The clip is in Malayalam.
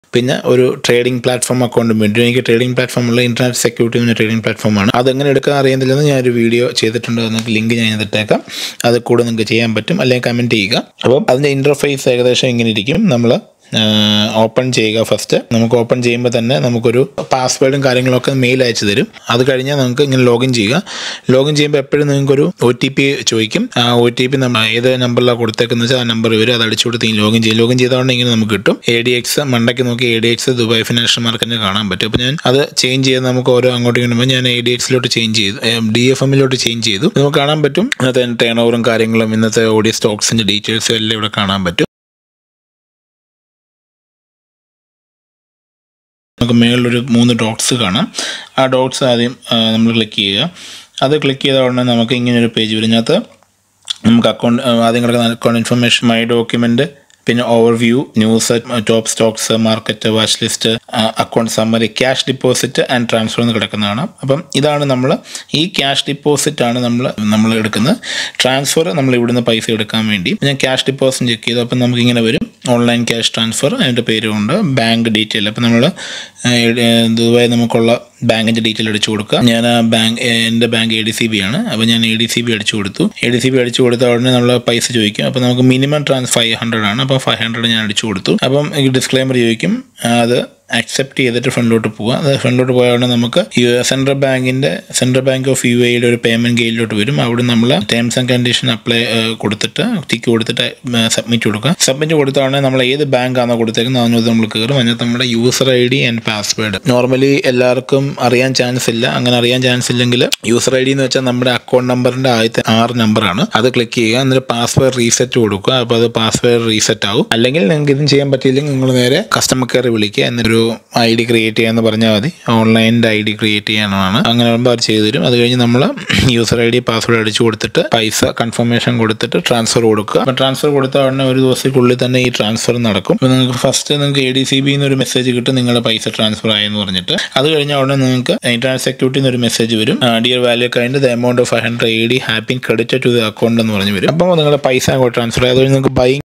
പിന്നെ ഒരു ട്രേഡിംഗ് പ്ലാറ്റ്ഫോം അക്കൗണ്ടും വേണ്ടി. എനിക്ക് ട്രേഡിംഗ് പ്ലാറ്റ്ഫോം ഉള്ള ഇന്റർനെറ്റ് സെക്യൂരിറ്റി എന്ന ട്രേഡിംഗ് പ്ലാറ്റ്ഫോമാണ്. അതെങ്ങനെ എടുക്കാൻ അറിയുന്നില്ലെന്ന് ഞാനൊരു വീഡിയോ ചെയ്തിട്ടുണ്ട്. നിങ്ങൾക്ക് ലിങ്ക് ഞാൻ ഇട്ടേക്കാം. അത് കൂടെ നിങ്ങൾക്ക് ചെയ്യാൻ പറ്റും, അല്ലെങ്കിൽ കമൻറ്റ് ചെയ്യുക. അപ്പം അതിൻ്റെ ഇൻ്റർഫേസ് ഏകദേശം ഇങ്ങനെ ഇരിക്കും. നമ്മൾ ഓപ്പൺ ചെയ്യുക. ഫസ്റ്റ് നമുക്ക് ഓപ്പൺ ചെയ്യുമ്പോൾ തന്നെ നമുക്കൊരു പാസ്വേഡും കാര്യങ്ങളൊക്കെ മെയിൽ അയച്ചു തരും. അത് കഴിഞ്ഞാൽ നമുക്ക് ഇങ്ങനെ ലോഗിൻ ചെയ്യുക. ലോഗിൻ ചെയ്യുമ്പോൾ എപ്പോഴും നിങ്ങൾക്കൊരു OTP ചോദിക്കും. ആ OTP നമ്മൾ ഏത് നമ്പറിലാണ് കൊടുത്തേക്കുന്നത് വെച്ചാൽ ആ നമ്പർ വരും. അത് അടിച്ചു കൊടുത്ത് ലോഗിൻ ചെയ്യും. ലോഗിൻ ചെയ്തതുകൊണ്ട് ഇങ്ങനെ നമുക്ക് കിട്ടും ADX. മണ്ടയ്ക്ക് നോക്കി ADX ദുബായ് ഫിനാൻഷ്യൽ മാർക്കറ്റിന് കാണാൻ പറ്റും. അപ്പോൾ ഞാൻ അത് ചേഞ്ച് ചെയ്ത് നമുക്ക് ഓരോ അങ്ങോട്ടും ഇങ്ങോട്ടും ഞാൻ ADX-ലോട്ട് ചേഞ്ച് ചെയ്തു, DFM-ലോട്ട് ചേഞ്ച് ചെയ്തു. നമുക്ക് കാണാൻ പറ്റും ഇന്നത്തെ ടേൺ ഓവറും കാര്യങ്ങളും ഇന്നത്തെ ഓഡിയോ സ്റ്റോക്സിൻ്റെ ഡീറ്റെയിൽസും എല്ലാം ഇവിടെ കാണാൻ പറ്റും. നമുക്ക് മേളിലൊരു 3 ഡോട്ട്സ് കാണാം. ആ ഡോട്ട്സ് ആദ്യം നമ്മൾ ക്ലിക്ക് ചെയ്യുക. അത് ക്ലിക്ക് ചെയ്ത ഉടനെ നമുക്ക് ഇങ്ങനൊരു പേജ് വരും. ഇതിനകത്ത് നമുക്ക് ആദ്യം കിടക്കുന്ന അക്കൗണ്ട് ഇൻഫർമേഷൻ, മൈ ഡോക്യുമെൻറ്റ്, പിന്നെ overview, news, top stocks, market, watch list, account summary, cash deposit and transfer എന്ന് കിടക്കുന്നതാണ്. അപ്പം ഇതാണ് നമ്മൾ ഈ ക്യാഷ് ഡിപ്പോസിറ്റ് ആണ് നമ്മൾ എടുക്കുന്നത്. ട്രാൻസ്ഫർ നമ്മൾ ഇവിടുന്ന് പൈസ എടുക്കാൻ വേണ്ടി ഞാൻ ക്യാഷ് ഡിപ്പോസിറ്റ് ചെക്ക് ചെയ്തു. അപ്പം നമുക്കിങ്ങനെ വരും ഓൺലൈൻ ക്യാഷ് ട്രാൻസ്ഫർ, അതിൻ്റെ പേരുണ്ട്, ബാങ്ക് ഡീറ്റെയിൽ. അപ്പം നമ്മൾ ദുബായ് നമുക്കുള്ള ബാങ്കിൻ്റെ ഡീറ്റെയിൽ അടിച്ചു കൊടുക്കുക. ഞാൻ എൻ്റെ ബാങ്ക് ADCB ആണ്. അപ്പോൾ ഞാൻ ADCB അടിച്ചു കൊടുത്തു. ADCB അടിച്ചു കൊടുത്ത ഉടനെ നമ്മൾ പൈസ ചോദിക്കും. അപ്പോൾ നമുക്ക് മിനിമം ട്രാൻസ്ഫർ 500 ആണ്. അപ്പോൾ 500 ഞാൻ അടിച്ചു കൊടുത്തു. അപ്പം ഈ ഡിസ്ക്ലെയിമർ ചോദിക്കും. അത് അക്സെപ്റ്റ് ചെയ്തിട്ട് ഫ്രണ്ടിലോട്ട് പോവുക. അത് ഫ്രണ്ടിലോട്ട് പോയാൽ നമുക്ക് സെൻട്രൽ ബാങ്ക് ഓഫ് UAE ഒരു പേയ്മെൻറ്റ് ഗെയിലോട്ട് വരും. അവിടെ നമ്മൾ ടേംസ് ആൻഡ് കണ്ടീഷൻ അപ്ലൈ കൊടുത്തിട്ട് ടിക്ക് കൊടുത്തിട്ട് സബ്മിറ്റ് കൊടുക്കുക. സബ്മിറ്റ് കൊടുത്താൽ നമ്മൾ ഏത് ബാങ്കാണോ കൊടുത്തേക്കുന്നത് അതിനകത്ത് നമ്മൾ കയറും. അതിനകത്ത് നമ്മുടെ user ID and password normally എല്ലാവർക്കും അറിയാൻ ചാൻസ് ഇല്ല. അങ്ങനെ അറിയാൻ ചാൻസ് ഇല്ലെങ്കിൽ യൂസർ ID എന്ന് വെച്ചാൽ നമ്മുടെ അക്കൗണ്ട് നമ്പറിൻ്റെ ആദ്യത്തെ 6 നമ്പറാണ്. അത് ക്ലിക്ക് ചെയ്യുക. എന്നിട്ട് പാസ്വേഡ് റീസെറ്റ് കൊടുക്കുക. അപ്പോൾ അത് പാസ്വേഡ് റീസെറ്റ് ആവും. അല്ലെങ്കിൽ നിങ്ങൾക്ക് ഇതും ചെയ്യാൻ പറ്റിയില്ലെങ്കിൽ നിങ്ങൾ നേരെ കസ്റ്റമർ കെയർ വിളിക്കുക. എന്നൊരു ID ക്രിയേറ്റ് ചെയ്യാമെന്ന് പറഞ്ഞാൽ മതി. ഓൺലൈനിൻ്റെ ID ക്രിയേറ്റ് ചെയ്യാനാണ്. അങ്ങനെ വരുമ്പോൾ അവർ ചെയ്തു തരും. അത് കഴിഞ്ഞ് നമ്മൾ യൂസർ ID പാസ്വേഡ് അടിച്ചു കൊടുത്തിട്ട് പൈസ കൺഫർമേഷൻ കൊടുത്തിട്ട് ട്രാൻസ്ഫർ കൊടുക്കുക. അപ്പോൾ ട്രാൻസ്ഫർ കൊടുത്ത ഉടനെ ഒരു ദിവസത്തിനുള്ളിൽ തന്നെ ഈ ട്രാൻസ്ഫർ നടക്കും. അപ്പോൾ നിങ്ങൾക്ക് ഫസ്റ്റ് നിങ്ങൾക്ക് ADCB എന്നൊരു മെസ്സേജ് കിട്ടും, നിങ്ങളുടെ പൈസ ട്രാൻസ്ഫർ ആയെന്ന് പറഞ്ഞിട്ട്. അത് കഴിഞ്ഞ ഉടനെ നിങ്ങൾക്ക് ഇന്റർനെറ്റ് സെക്യൂരിറ്റി എന്നൊരു മെസ്സേജ് വരും. Dear value kind the amount of 500 AED have been credited to the account എന്ന് പറഞ്ഞു വരും. അപ്പോൾ നിങ്ങളുടെ പൈസ അങ്ങോട്ട് ട്രാൻസ്ഫർ ആയി. അതുകൊണ്ട് നിങ്ങൾക്ക് ബൈ